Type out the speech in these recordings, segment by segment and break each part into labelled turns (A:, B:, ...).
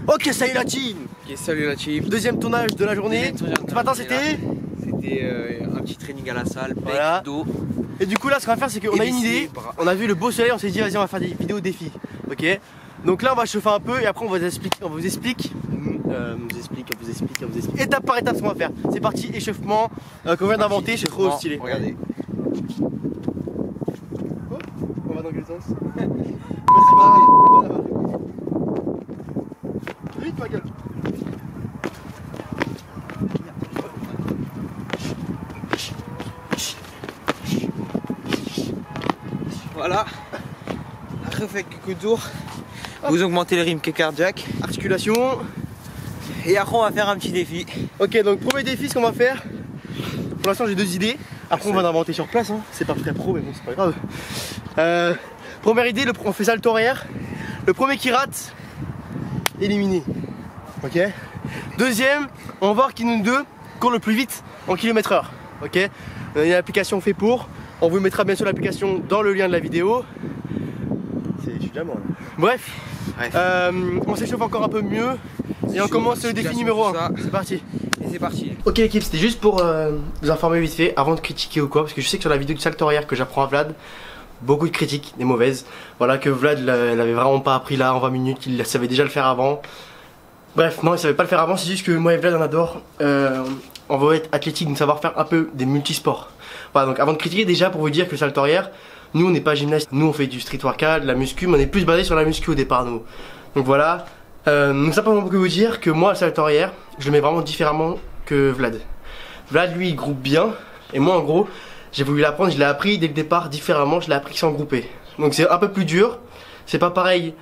A: Ok, salut la team.
B: Ok, salut la team.
A: Deuxième tournage de la journée. Ce matin c'était
B: un petit training à la salle, pec,
A: voilà.
B: dos.
A: Et du coup là ce qu'on va faire c'est qu'on a une idée. On a vu le beau soleil, on s'est dit vas-y on va faire des vidéos défis. Ok. Donc là on va chauffer un peu et après on vous explique étape par étape ce qu'on va faire. C'est parti, échauffement qu'on vient d'inventer, c'est trop stylé.
B: Regardez.
A: Oh, on va dans quel sens? Vas-y, va. Vite ma gueule.
B: Voilà. Après, vous faites quelques tours. Vous augmentez le rythme cardiaque.
A: Articulation.
B: Et après, on va faire un petit défi.
A: Ok, donc premier défi, ce qu'on va faire. Pour l'instant, j'ai deux idées. Après, on va inventer sur place. Hein. C'est pas très pro, mais bon, c'est pas grave. Première idée, on fait salto arrière. Le premier qui rate, éliminé. Ok. Deuxième, on va voir qui nous deux court le plus vite en km/h. Ok. Il y a une application fait pour. On vous mettra bien sûr l'application dans le lien de la vidéo. Je suis déjà mort là. Bref. On s'échauffe encore un peu mieux. Et on commence le défi numéro 1. C'est parti.
B: Et c'est parti.
A: Ok l'équipe, c'était juste pour vous informer vite fait avant de critiquer ou quoi. Parce que je sais que sur la vidéo du salto arrière que j'apprends à Vlad, beaucoup de critiques, des mauvaises. Voilà, que Vlad l'avait vraiment pas appris là en 20 minutes, il savait déjà le faire avant. Bref, non, il savait pas le faire avant, c'est juste que moi et Vlad on adore. On va être athlétique, donc savoir faire un peu des multisports. Voilà, donc avant de critiquer, déjà pour vous dire que le salto arrière, nous on n'est pas gymnaste, nous on fait du street workout, de la muscu, mais on est plus basé sur la muscu au départ nous. Donc voilà, donc simplement pour vous dire que moi le salto arrière, je le mets vraiment différemment que Vlad. Vlad lui il groupe bien, et moi en gros, j'ai voulu l'apprendre, je l'ai appris dès le départ différemment, je l'ai appris sans grouper. Donc c'est un peu plus dur, c'est pas pareil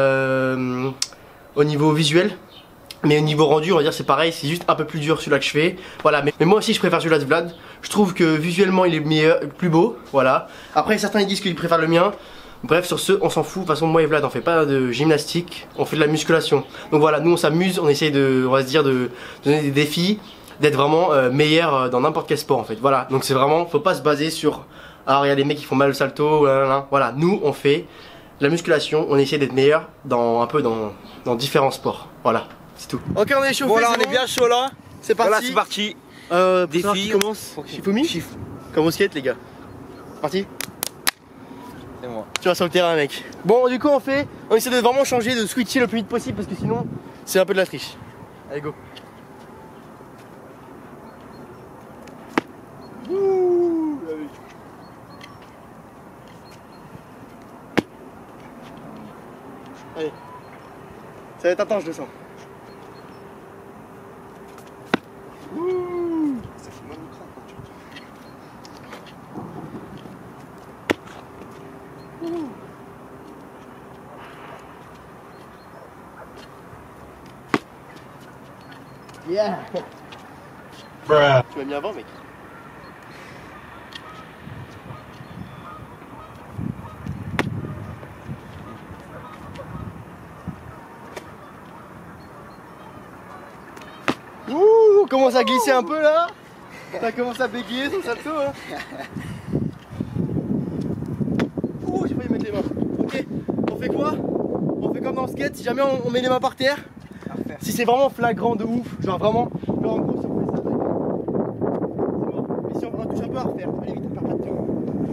A: au niveau visuel. Mais au niveau rendu, on va dire c'est pareil, c'est juste un peu plus dur celui-là que je fais. Voilà, mais moi aussi je préfère celui-là de Vlad. Je trouve que visuellement il est meilleur, plus beau, voilà. Après certains ils disent qu'ils préfèrent le mien. Bref, sur ce, on s'en fout. De toute façon, moi et Vlad, on fait pas de gymnastique, on fait de la musculation. Donc voilà, nous on s'amuse, on essaye on va se dire de donner des défis, d'être vraiment meilleur dans n'importe quel sport en fait. Voilà, donc c'est vraiment, faut pas se baser sur alors il y a des mecs qui font mal le salto, voilà, nous on fait de la musculation, on essaie d'être meilleur dans différents sports. Voilà. C'est tout. Ok, on est chauffé.
B: Bon là on est bien chaud là.
A: C'est parti.
B: Voilà, c'est parti.
A: Défi. Commence. Shifumi. Comme au skate les gars. Parti.
B: C'est moi.
A: Tu vas sur le terrain mec. Bon du coup on essaie de vraiment changer, de switcher le plus vite possible parce que sinon c'est un peu de la triche. Allez go. Ouh, allez. Ça va être intense je le sens. Ça fait mal au crâne quand tu yeah. Tu m'as mis avant mec. Ouh, on commence à glisser un peu là. Ça commence à bégayer son salto hein. Ouh, j'ai failli mettre les mains. Ok, on fait quoi? On fait comme dans le skate, si jamais on met les mains par terre. Si c'est vraiment flagrant de ouf, genre vraiment, genre en gros si on fait ça, c'est mort. Mais si on touche un peu à refaire, allez vite, on perd pas de temps.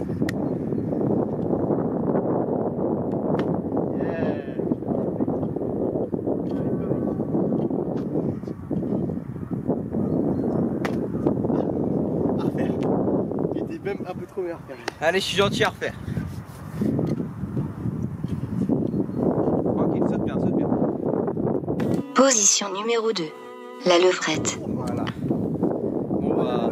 A: À refaire. Il était même un peu trop meilleur à refaire.
B: Allez, je suis gentil à refaire. Ok, saute bien, saute bien.
C: Position numéro 2, la levrette.
B: Voilà. Bon bah.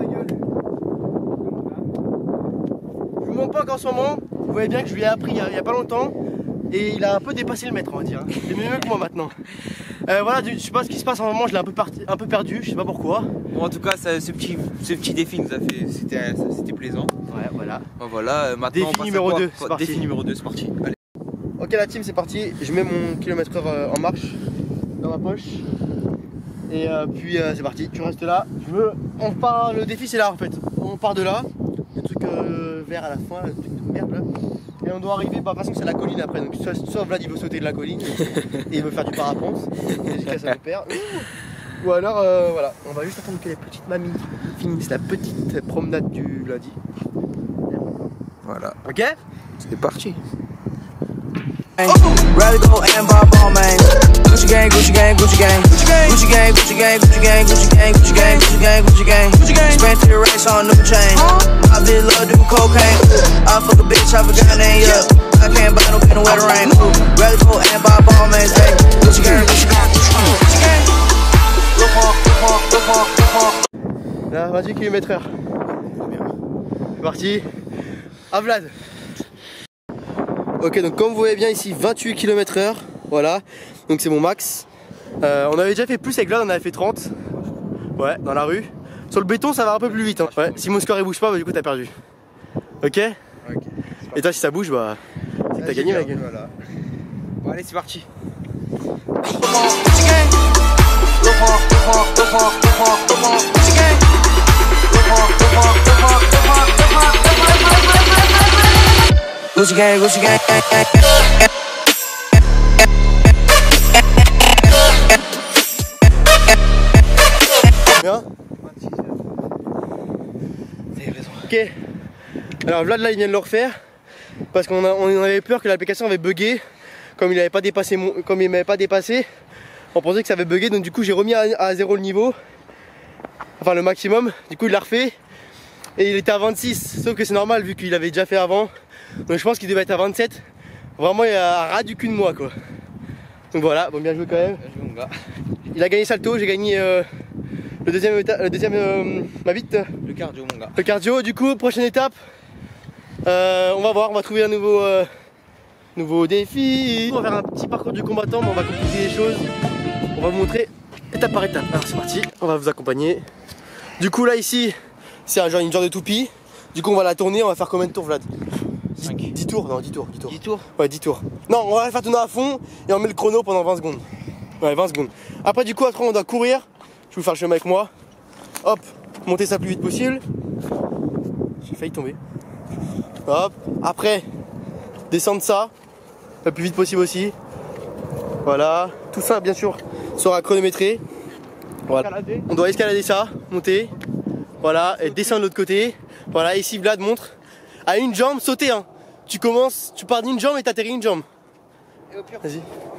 A: Je vous montre pas qu'en ce moment, vous voyez bien que je lui ai appris il y a pas longtemps et il a un peu dépassé le maître on va dire. Il est mieux que moi maintenant. Voilà, je sais pas ce qui se passe en ce moment, je l'ai un peu perdu, je sais pas pourquoi.
B: Bon en tout cas ce petit défi nous a fait, c'était plaisant.
A: Ouais voilà.
B: Bon, voilà, maintenant
A: Défi
B: on passe
A: numéro
B: à quoi?
A: 2, c'est parti.
B: Défi numéro 2, c'est parti. Allez.
A: Ok la team c'est parti, je mets mon km/h en marche dans ma poche. Et puis c'est parti, tu restes là. On part, le défi c'est là en fait. On part de là, le truc vert à la fin, le truc de merde là. Et Et on doit arriver, bah de toute façon c'est la colline après, donc soit Vlad il veut sauter de la colline et il veut faire du parapente, et ça le perd. Ou alors voilà, on va juste attendre que les petites mamies finissent la petite promenade du lundi.
B: Voilà.
A: Ok?
B: C'est parti.
D: Rather go and buy ball, man. Gucci gang, Gucci gang, Gucci gang, Gucci gang, Gucci gang, Gucci gang, Gucci gang, Gucci gang, Gucci gang, Gucci gang, Gucci gang, Gucci gang. Spent to the race on new chain. My bitch love do cocaine. I fuck a bitch, I forgot her name, yeah. I can't buy no pin in the rain. Rather go and buy ball, man. Hey, Gucci gang, Gucci gang, Gucci gang. Look on, look on, look on, look on.
A: Là, 28 km/h. C'est parti. À Vlad. Ok, donc comme vous voyez bien ici, 28 km/h. Voilà, donc c'est mon max. On avait déjà fait plus avec Vlad, on avait fait 30. Ouais, dans la rue. Sur le béton, ça va un peu plus vite. Hein. Ouais, si mon score il bouge pas, bah, du coup t'as perdu. Ok. Et toi, si ça bouge, bah c'est que t'as gagné, mec.
B: Voilà. Bon, allez, c'est parti.
D: Gucci gang, Gucci gang,
A: Bien. Ok. Alors Vlad là il vient de le refaire parce qu'on avait peur que l'application avait bugué. Comme il m'avait pas dépassé, on pensait que ça avait bugué, donc du coup j'ai remis à 0 le niveau. Enfin le maximum. Du coup il l'a refait. Et il était à 26. Sauf que c'est normal vu qu'il avait déjà fait avant. Donc je pense qu'il devait être à 27. Vraiment il a ras du cul de moi quoi. Donc voilà, bon bien joué quand même.
B: Bien joué, mon gars.
A: Il a gagné salto, j'ai gagné le deuxième ma vite.
B: Le cardio, mon gars.
A: Le cardio, du coup, prochaine étape. On va voir, on va trouver un nouveau défi. On va faire un petit parcours du combattant, mais on va compliquer les choses. On va vous montrer étape par étape. Alors c'est parti, on va vous accompagner. Du coup là ici, c'est une genre de toupie. Du coup on va la tourner, on va faire combien de tours Vlad? 10 tours? Non, 10 tours.
B: 10 tours?
A: Ouais, 10 tours. Non, on va la faire tourner à fond et on met le chrono pendant 20 secondes. Ouais, 20 secondes. Après du coup, après on doit courir. Je vais vous faire le chemin avec moi. Hop, monter ça le plus vite possible. J'ai failli tomber. Hop, après, descendre ça le plus vite possible aussi. Voilà, tout ça bien sûr sera chronométré. Voilà. On doit escalader ça, monter. Voilà, et descendre de l'autre côté. Voilà, ici Vlad montre. À une jambe, sauter hein. Tu commences, tu pars d'une jambe et t'atterris une jambe. Vas-y.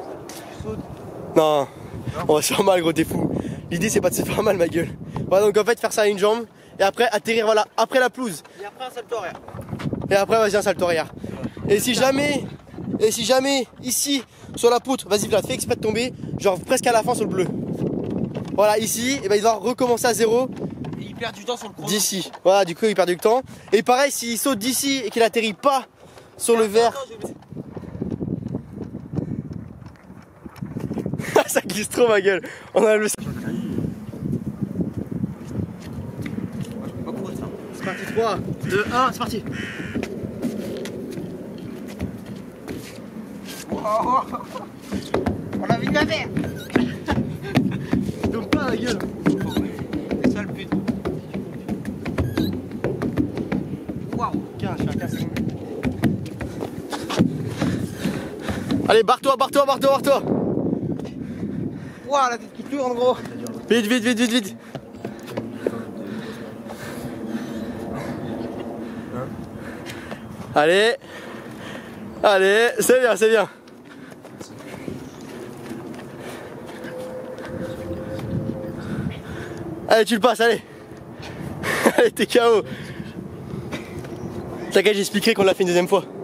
A: Non, on va se faire mal gros, t'es fou. L'idée c'est pas de se faire mal ma gueule. Voilà donc en fait faire ça à une jambe et après atterrir voilà, après la pelouse.
B: Et après un salto arrière.
A: Et après vas-y un salto arrière. Et si jamais ici sur la poutre, vas-y Vlad, fais exprès de tomber, genre presque à la fin sur le bleu. Voilà ici, et ben il va recommencer à 0.
B: Et il perd du temps sur le chrono.
A: D'ici. Voilà du coup il perd du temps. Et pareil s'il saute d'ici et qu'il atterrit pas sur le vert. Ça glisse trop ma gueule. On a le. C'est parti 3, 2, 1, c'est parti.
B: On a vu de la mer.
A: Je tombe pas la gueule.
B: C'est ça le but. Waouh.
A: Je fais un casse. Allez, barre-toi.
B: Waouh, la tête qui tourne, gros.
A: Vite. Allez, c'est bien. Allez, tu le passes, allez. Allez, t'es KO. T'inquiète, j'expliquerai qu'on l'a fait une deuxième fois.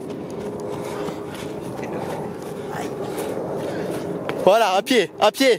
A: Voilà, à pied.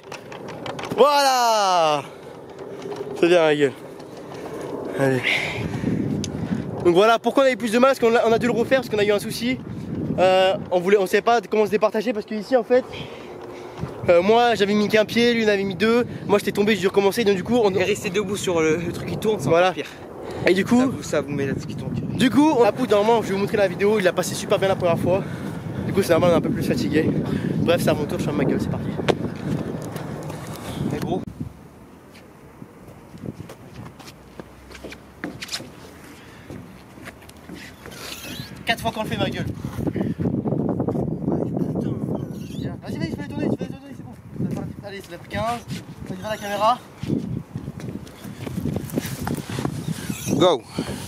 A: Voilà. C'est bien ma gueule. Allez. Donc voilà, pourquoi on a eu plus de mal, parce qu'on a dû le refaire, parce qu'on a eu un souci. On savait pas comment se départager, parce que ici en fait, moi j'avais mis qu'un pied, lui il en avait mis deux. Moi j'étais tombé, j'ai dû recommencer, donc du coup on
B: est resté debout sur le truc qui tourne, c'est
A: voilà.
B: encore pire.
A: Et du coup,
B: ça vous met la tête qui tourne.
A: Du coup, on a poutre normalement, je vais vous montrer la vidéo, il a passé super bien la première fois. Du coup c'est normal, on est un peu plus fatigué. Bref, c'est à mon tour, je ferme ma gueule, c'est parti.
B: Et gros.
A: Quatre fois qu'on le fait ma gueule. Allez, c'est la 15. On dirait la caméra.
B: Go.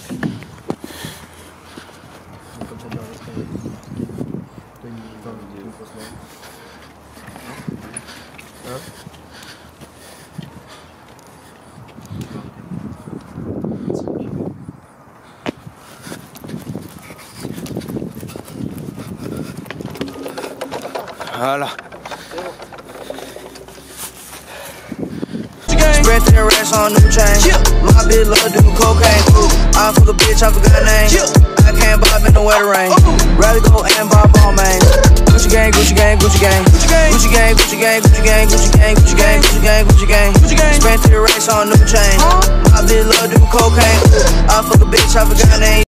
B: Voilà.
D: Spread thin racks on new chain. My bitch love do cocaine. I fuck a bitch, I forgot name. I can't bob in the weather rain. Rather go and buy ball man. Gucci gang, Gucci gang, Gucci gang. Gucci gang, Gucci gang, Gucci gang, Gucci gang, Gucci gang, Gucci gang, Gucci gang. Spread thin racks on new chain. My bitch love do cocaine. I fuck a bitch, I forgot name.